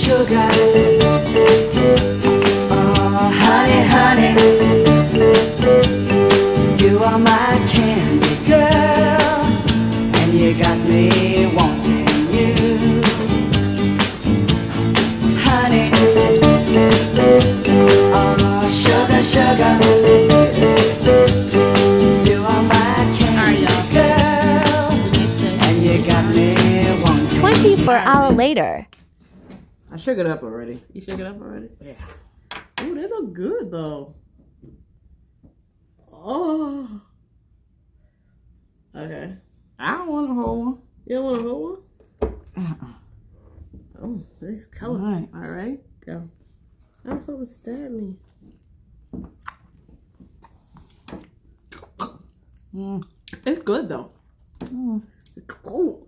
sugar. Oh, honey, honey, you are my candy girl, and you got me wanting you. Honey, oh, sugar, sugar, you are my candy girl, and you got me wanting 24 hours later. I shook it up already. You shook it up already? Yeah. Oh, they look good though. Oh. Okay. I don't want a whole one. You don't want a whole one? Oh, this color. All right. Go. I'm so stab me. It's good though. It's cold.